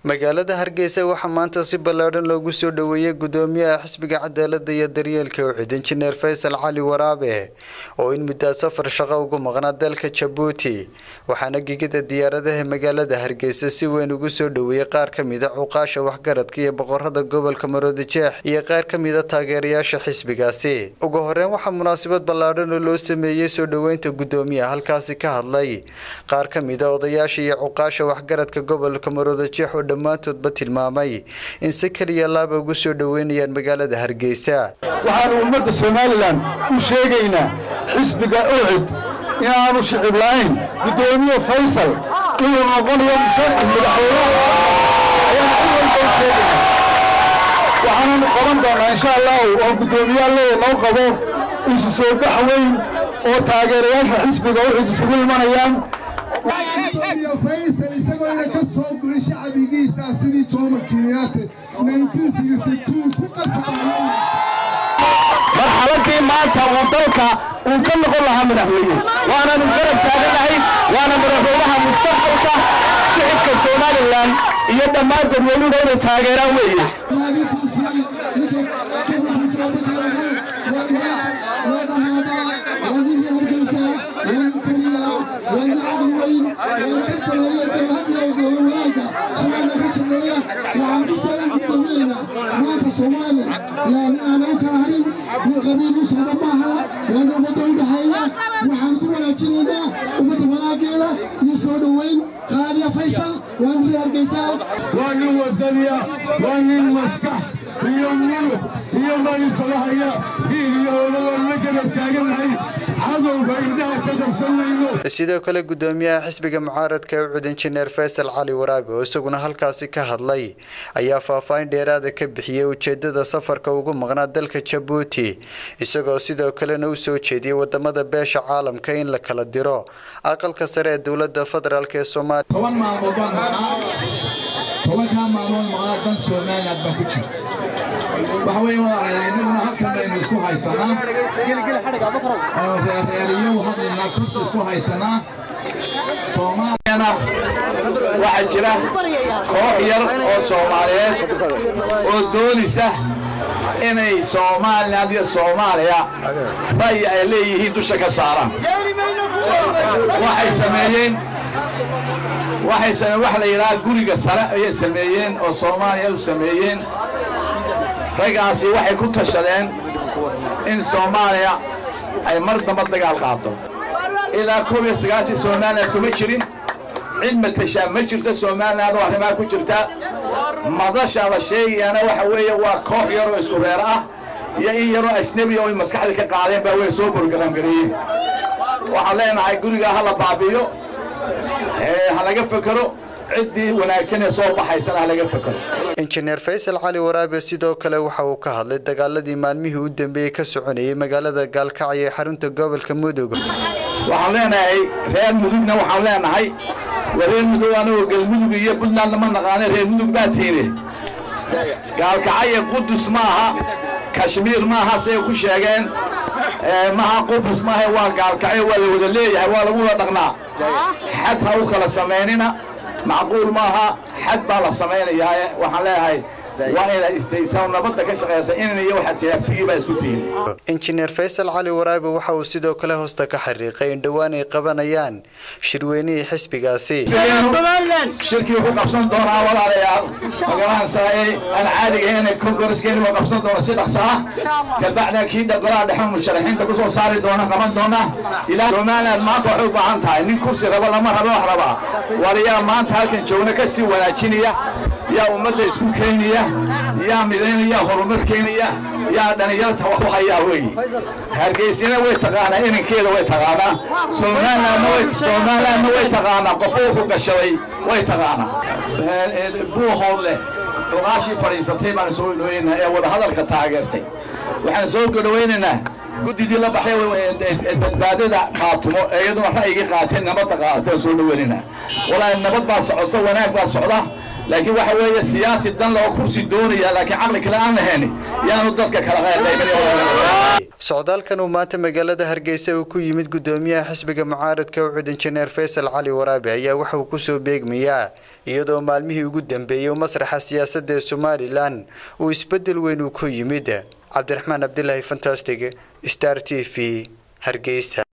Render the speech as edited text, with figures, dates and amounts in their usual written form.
magaalada Hargeysa waxaa maanta si ballaaran loogu soo dhaweeyay gudoomiyaha xisbiga cadaaladda iyo daryeelka Ucid Injineer Faysal Cali Waraabe oo in muddo safar shaqo ugu maqnaa dalka Djibouti waxaana gigida diyaaradaha magaalada Hargeysa si weyn ugu soo dhaweeyay qaar ka mid ah uqaasha waxgaradka iyo boqorada gobolka Maroodijeex iyo qaar ka mid ah taageerayaasha xisbigaasi ugu horreyn waxaa munaasabad ballaaran loo sameeyay soo dhaweynta gudoomiyaha halkaasi ka hadlay qaar ka mid ah odayaasha iyo uqaasha waxgaradka gobolka Maroodijeex dhammaantoodba tilmaamay in si kaliya laaba ugu soo dhaweynayaan magaalada Hargeysa waxaan ummadda Soomaaliland u sheegaynaa xisbiga Ucid inaanu shicib lahayn gudoomiye Faysal inuu noqonayo madaxweynaha waxaan qaban doonaa insha Allah oo gudoomiyaha loo qabo isu soo bax weyn oo taageerayaasha xisbiga Ucid isugu imanayaan Faysal isagoo ka soo guray shacbigiisa sidii Jomo Kenyatta 1962 ku qasbay marxaladii maanta uu dalka uu ka noqon lahaa madaxweyne waana garab taaganahay waana madaxweynaha mustaqbalka shacabka Soomaaliland iyo dhammaan dadweynuhu inay taageeraan weeye sidoo kale gudoomiyaha xisbiga mucaaradka Ucid Injineer Faysal Cali Waraabe oo isaguna halkaasi ka hadlay ayaa faahfaahin dheeraad ah ka bixiyay ujeedada safarka ugu maqnaa dalka Djibouti isagoo sidoo kale u soo jeediyay wadamada beesha caalamka in la kala diro aqalka sare ee dawladda federaalka ee waxay wadaayeen halkan aynu isku haysanaa reeriyo hadalna kursi isku haysanaa Soomaaliyana waxa jira koox yar oo Soomaaliyeed oo doonaysa inay Soomaaliland iyo Soomaaliya bay ay leeyihiin dusha ka saaran waxay sameeyeen wax la yiraahdo guriga sare ay sameeyeen oo Soomaaliya u sameeyeen ragaasi waxay ku tashadeen in Soomaaliya ay mar dambe dagaal qaado ilaa 19 Soomaaliya kuma jirin cilmi tashaa ma jirto Soomaaliya oo arrimaha ku jirta madasha la sheegayana waxa weeye waa koox yar oo isku reer ah iyo in yar oo ajnabi oo maskaxda ka qaadeen baa way soo program gareeyeen waxa leenahay guriga hala baabiyo halaga fakaro cidii wanaagsan ee soo baxaysan halaga fakaro Injineer Faysal Cali Waraabe sidoo kale waxa uu ka hadlay dagaaladii maalmihii u dambeeyay ka soconayay magaalada Gaalkacyo ee xarunta gobolka Mudug waxaan leenahay reer Mudugna waxaan leenahay reer Mudug anoo galmudug iyo Puntland ma naqaan reer Mudug baa tiine Gaalkacyo Qudus maaha Kashmir maaha say ku sheegeen maaha Qudus maaha waa Gaalkacyo waa la wada leeyahay waa lagu wada dhaqnaa xad ha u kala sameynina معقول maaha xad baa la sameeynaya waxaan leeyahay waa in istaysan nabadda ka shaqeysa in iyo waxa tiyaabtiga baa isku tihiin Injineer Faysal Cali Waraabe waxa uu sidoo kale hoosta ka xariiqay in dhawaan ay qabanayaan shirweynihii xisbigaasi shirkii ku qabsan doona walaalayaal magalaan saayay aan caadiga inay kongareeskeena u qabsan doona si dhaqso ah ka bacda kii dhaqaalaha dhexe musharaxiinta ku soo saari doona qaban doona ilaa Soomaaliland maanta waxay u baahan tahay nin kursi raba lama rabo wax raba wariyaa maanta halkan joogna ka sii wanaajinaya yaa ummadda isku keenaya yaa mideynaya horumar keenaya yaa dhalinyarada wax u hayaa weey Hargeysina way taqaana inankeeda way taqaana Soomaaliland way taqaana qofku ku gashay way taqaana buuhoodle raashi fariisatay baan soo dhaweynaynaa ee wada hadalka taageertay waxaan soo dhaweynaynaa gudidii la baxay badbaadada qaatumo iyadoo ra'yiga qaateen nabadda qaatay soo dhaweynayna walaa nabad baa socoto wanaag baa socda laakiin waxa weeye siyaasi dan loo kursi doonaya laakiin caqli kale aan lahayn yaanu dadka kala qaybin. socdaalkan uu maanta magaalada Hargeysa uu ku yimid gudoomiyaha xisbiga mucaaradka u cid injineer Faysal Cali Waraabe ayaa waxa uu ku soo beegmayaa iyadoo maalmihii ugu dambeeyay masraxa siyaasadda Somaliland uu isbedel weyn uu ku yimid. Cabdiraxmaan Abdullaahi Fantastic Star TV Hargeysa.